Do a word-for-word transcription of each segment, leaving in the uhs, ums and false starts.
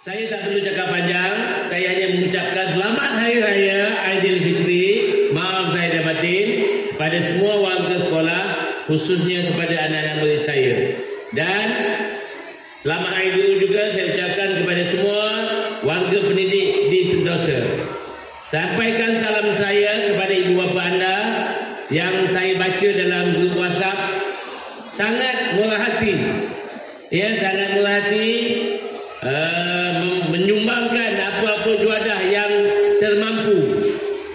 Saya tak perlu cakap panjang, saya hanya mengucapkan selamat Hari Raya Aidilfitri, maaf zahir dan batin kepada semua warga sekolah, khususnya kepada anak-anak murid saya. Dan selamat Hari Guru juga saya ucapkan kepada semua warga pendidik di Sentosa. Sampaikan salam saya kepada ibu bapa anda yang saya baca dalam grup WhatsApp. Sangat murah hati, ya, sangat murah hati. Uh, menyumbangkan apa-apa juadah yang termampu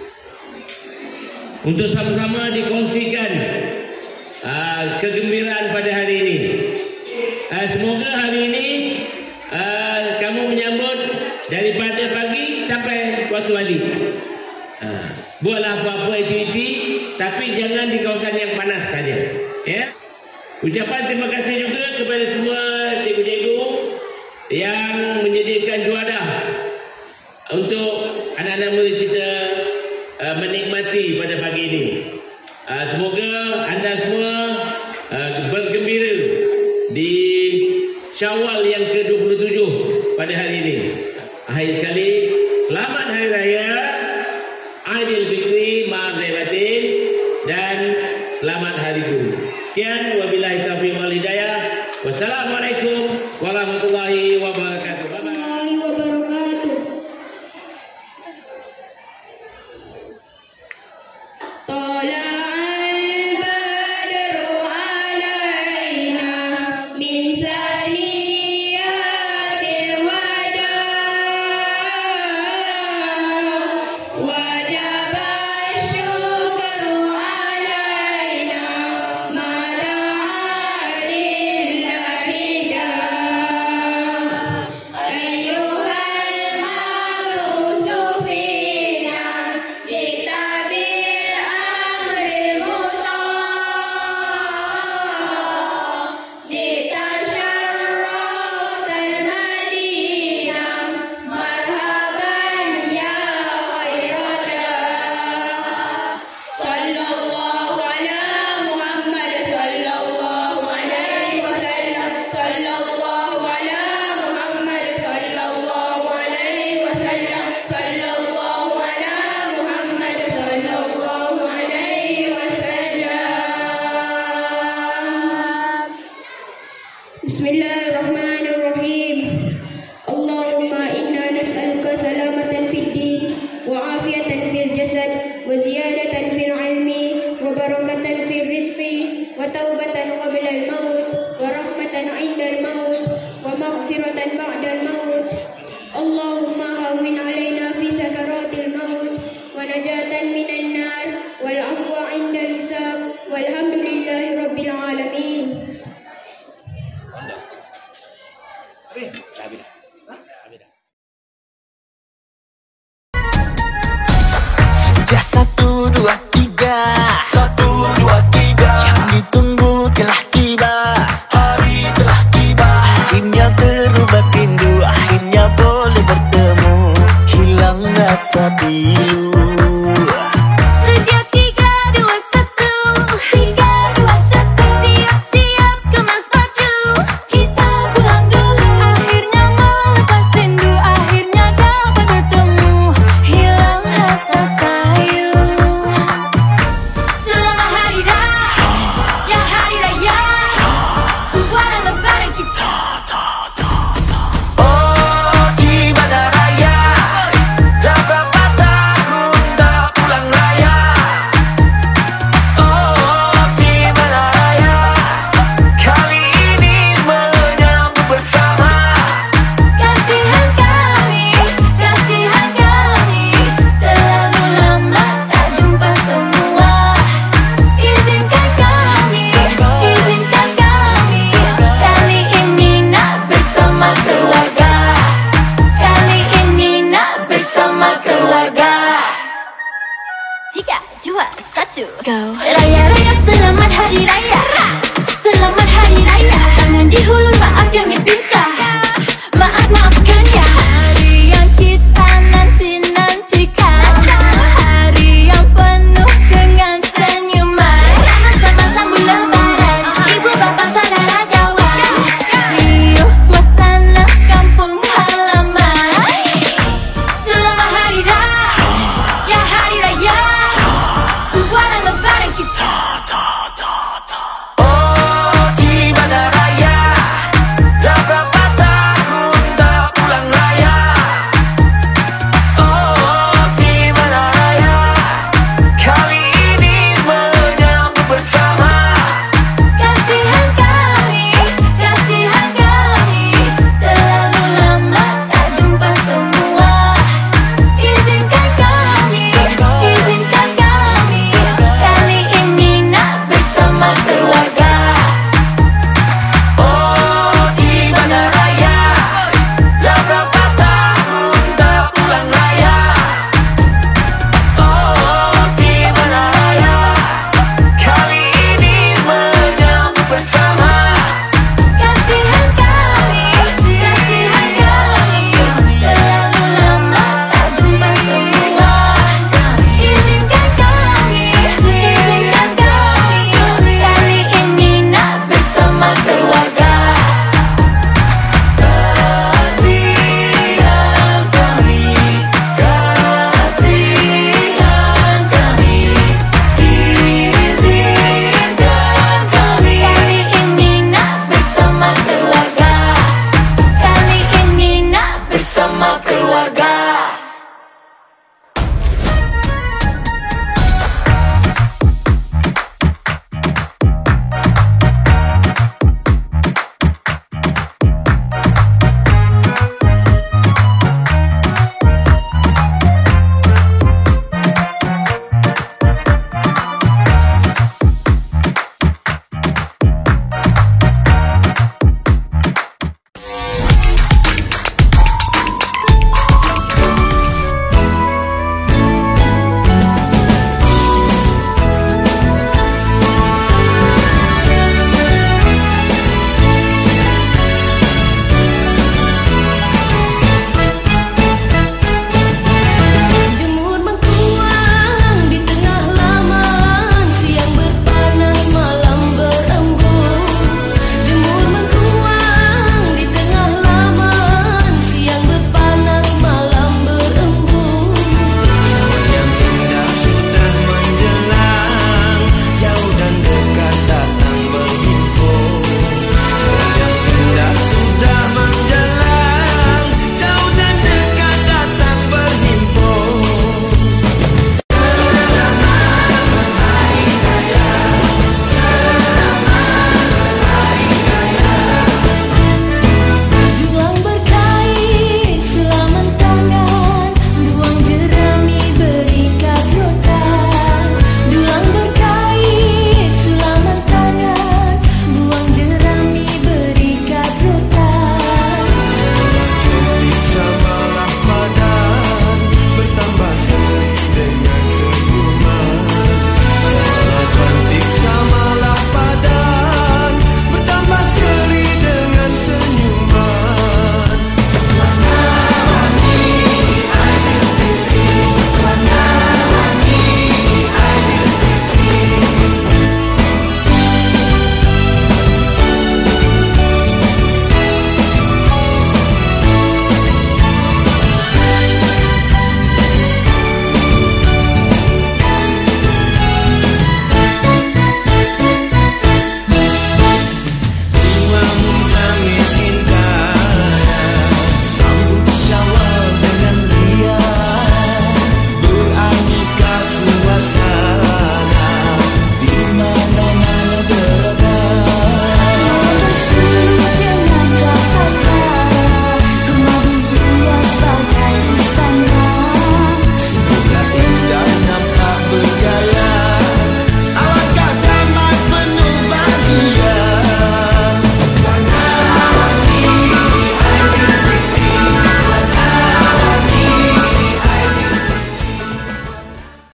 untuk sama-sama dikongsikan uh, kegembiraan pada hari ini. Uh, semoga hari ini uh, kamu menyambut daripada pagi sampai waktu balik. Uh, buatlah apa-apa aktiviti, tapi jangan di kawasan yang panas saja. Ya. Ucapan terima kasih juga kepada semua cikgu-cikgu yang menyediakan juadah untuk anak-anak murid kita uh, menikmati pada pagi ini. Uh, semoga anda semua uh, bergembira di Syawal yang ke dua puluh tujuh pada hari ini. Akhir sekali, selamat Hari Raya Aidilfitri, maaf zahir batin, dan selamat Hari Guru. Sekian, wabillahi taufiq wal hidayah. Wassalamualaikum warahmatullahi wabarakatuh. Warahmatullahi wabarakatuh. Tala'al badru alaina min saniyatil wada, wajaba syukru alaina Bismillahirrahmanirrahim. Allahumma inna nas'aluka salamatan fid din wa afiatan fil jasad wa ziyadatan fil ilmi wa barakatan fil rizqi wa taubatan qabla al maut wa rahmatan 'inda al maut wa maghfiratan ba'da al maut. Allahumma hawwin 'alaina fi sakaratil maut wa najatan minan nar wal 'afwa 'inda al hisab walhamdulillahi rabbil alamin. Sudah satu dua tiga, satu dua tiga, yang ditunggu telah tiba, hari telah tiba. Akhirnya berubah pindu, akhirnya boleh bertemu, hilang rasa pilu.